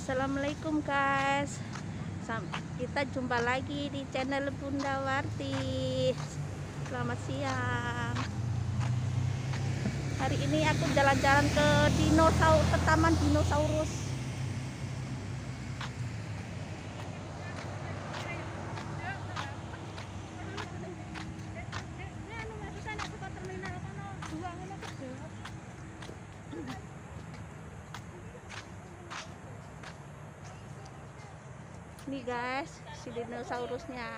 Assalamualaikum guys. Kita jumpa lagi di channel Bunda Warti. Selamat siang. Hari ini aku jalan-jalan ke Taman Dinosaurus. Nih guys, si dinosaurusnya.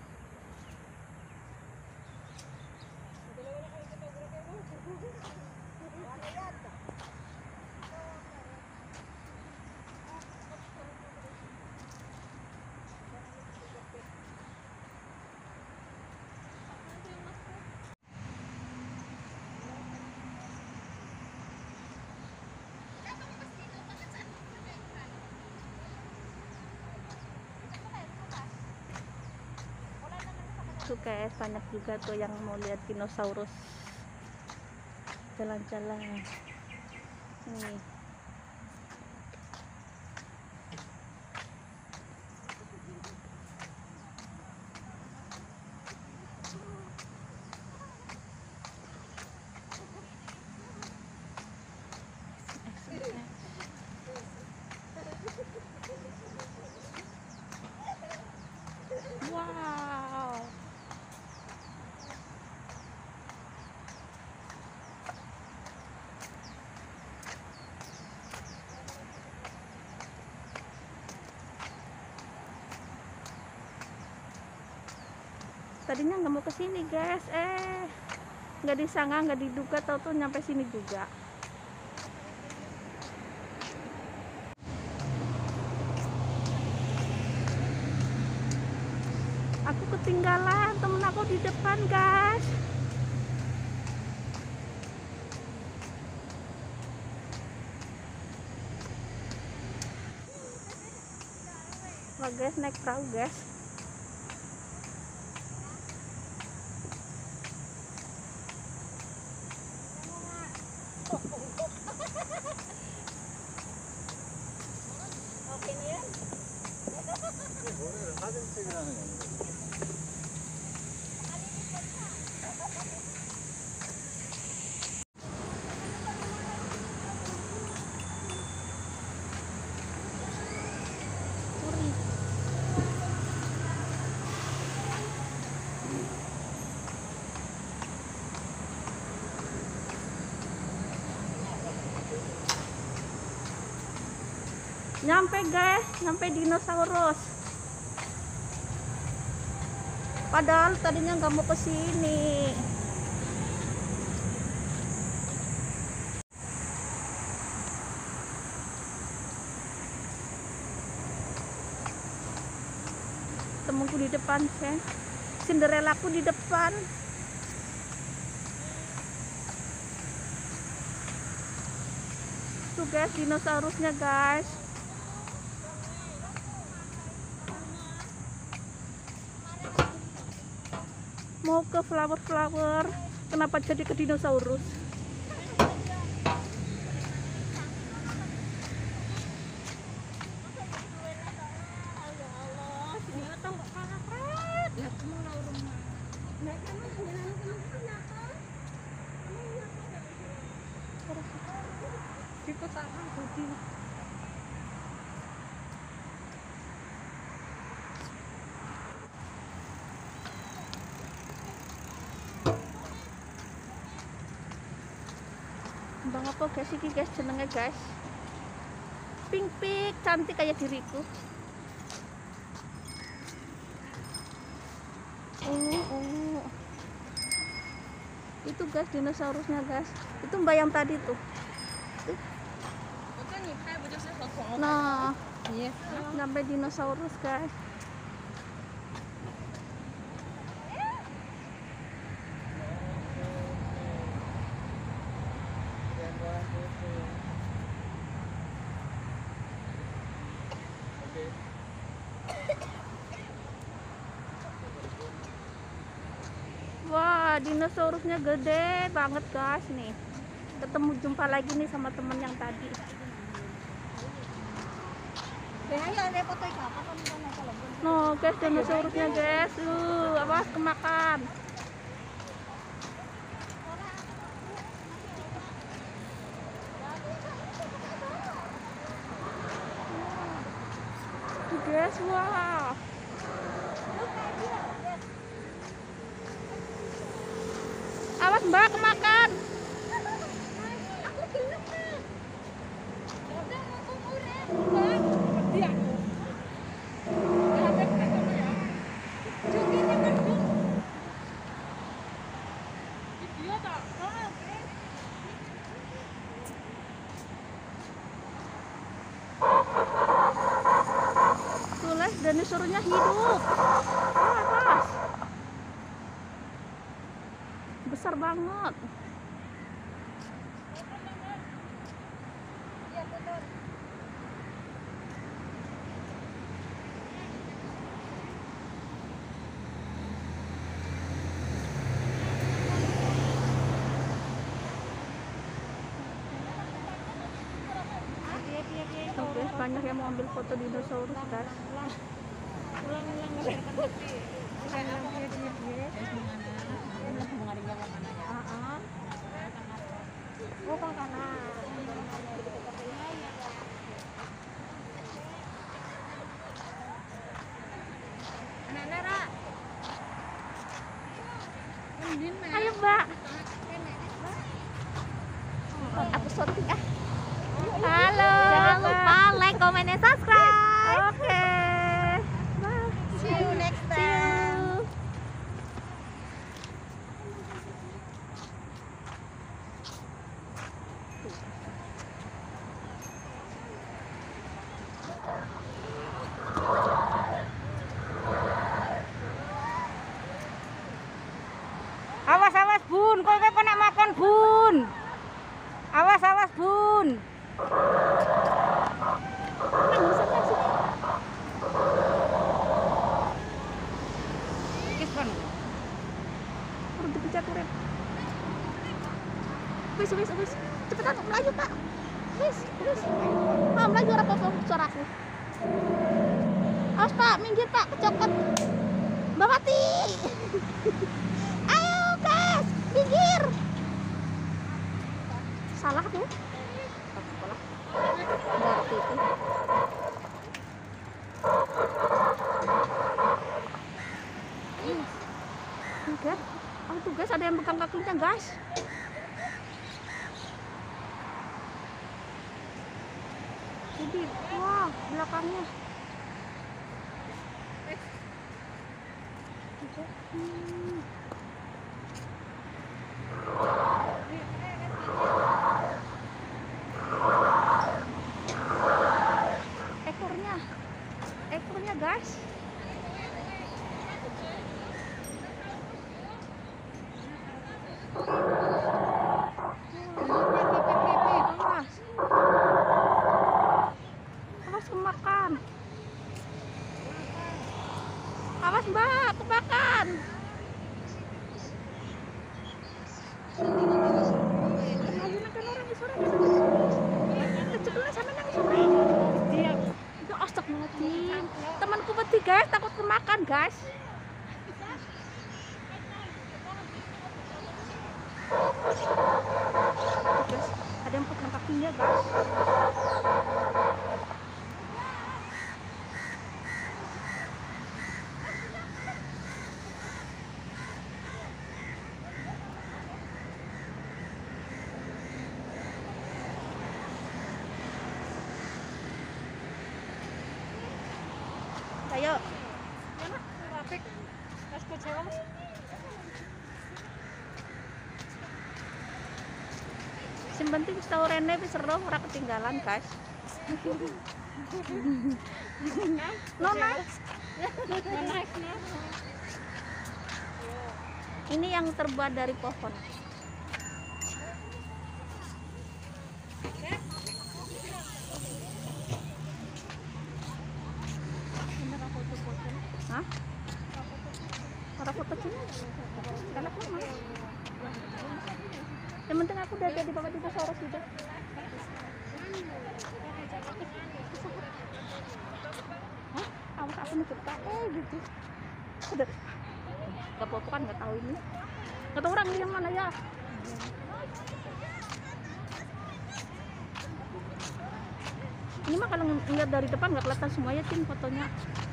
Tuh guys, banyak juga tuh yang mau lihat dinosaurus jalan-jalan nih. Wow, tadinya nggak mau kesini guys, nggak disangka, nggak diduga, tahu tuh nyampe sini juga. Aku ketinggalan, temen aku di depan guys. Wah guys, naik perahu guys. Nyampe guys, nyampe dinosaurus. Padahal tadinya nggak mau kesini. Temenku di depan, Cinderellaku di depan. Tuh guys, dinosaurusnya guys. Mau ke flower, kenapa jadi ke dinosaurus? Bang apa guys iki guys jenenge guys? Pink cantik kayak diriku. Itu guys dinosaurusnya guys. Itu mbak yang tadi tuh. Nah, sampai dinosaurus guys. Wah, dinosaurusnya gede banget guys nih. Jumpa lagi nih sama temen yang tadi. No guys, dinosaurusnya guys, awas kemakan. Tuh guys, wah. Awas mbak, kemakan. Tulis dinosaurusnya hidup. Awas. Besar banget. Tuh guys, banyak yang mau ambil foto dinosaurus guys. Ayo mbak, aku syuting ah. Halo, Jangan lupa like, comment, dan subscribe. Oke. Bye. See you next See time. you. Awas awas bun, kok kena makan bun. Awas awas bun. Kis kan. Urut dipijat urip. Wis. Cepetan melaju, Pak. Wis. Ah, melaju ora apa-apa suaraku. Awas, Pak, minggir, Pak, kecopot. Mbak Mati. Ayo, guys, minggir. Salah tuh. Enggak itu. Enggak. Oh tuh guys, ada yang pegang kakinya guys. Jadi, wah, belakangnya. Ekornya guys. Awas kemakan. Awas mbak, kemakan. Temanku beti guys, takut kemakan guys. Guys, ada yang pegang kakinya guys. Ayo. Sing penting tahu rene wis seru ora ketinggalan, guys. No nice. Ini yang terbuat dari pohon. Hah? Para foto sini? Karena aku mau. Yang penting aku udah jadi bapak dinosaurus juga. awas aku nih cerita gitu. Udah gak apa-apa kan, nggak tahu ini, nggak tahu orang ini yang mana ya. Ini mah kalau ngeliat dari depan nggak kelihatan semuanya Cin fotonya.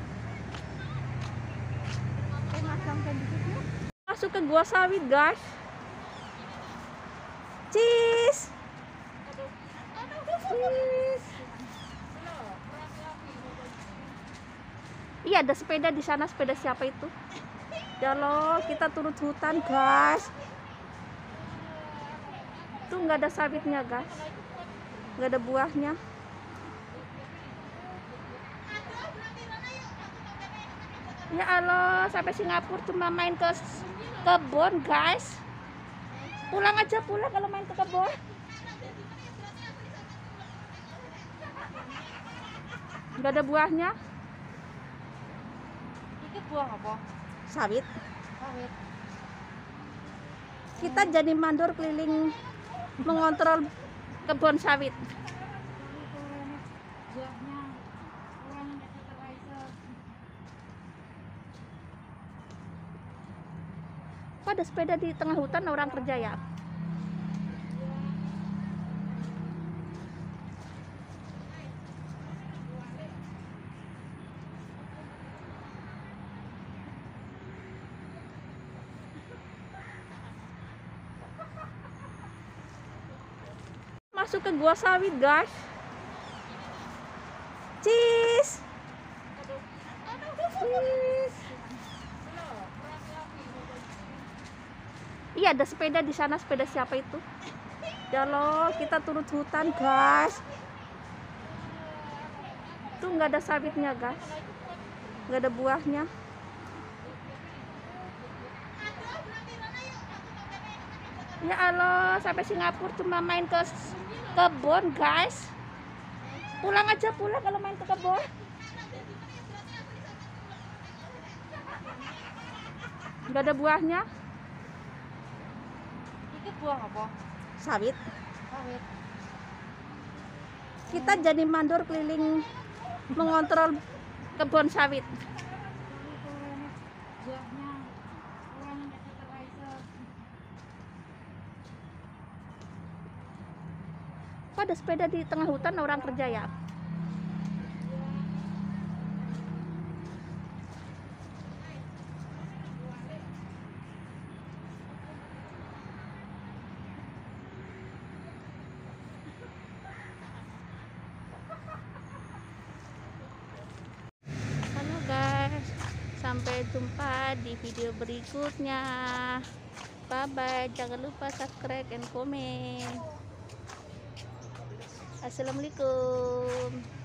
Masuk ke gua sawit guys. Cheese. Iya ada sepeda di sana, sepeda siapa itu? Ya loh, kita turut hutan guys. Tuh nggak ada sawitnya guys, nggak ada buahnya. Ya Allah, sampai Singapura cuma main ke kebun guys. Pulang aja, pulang kalau main ke kebun. Nggak ada buahnya. Ini buah apa? Sawit. Sawit. Kita jadi mandor keliling mengontrol kebun sawit. Buahnya kurang fertilizer. Kok ada sepeda di tengah hutan, orang kerja ya? Masuk ke gua sawit guys. Cheese. Iya ada sepeda di sana, sepeda siapa itu? Ya loh, kita turut hutan guys. Tuh nggak ada sawitnya guys, nggak ada buahnya. Ya Allah, sampai Singapura cuma main ke kebun guys. Pulang aja, pulang kalau main ke kebun. Nggak ada buahnya. Ini buah apa? Sawit. Sawit. Kita jadi mandor keliling mengontrol kebun sawit. Buahnya kurang fertilizer. Kok ada sepeda di tengah hutan, orang kerja ya? Halo guys, sampai jumpa di video berikutnya. Bye bye, jangan lupa subscribe and comment. Assalamualaikum.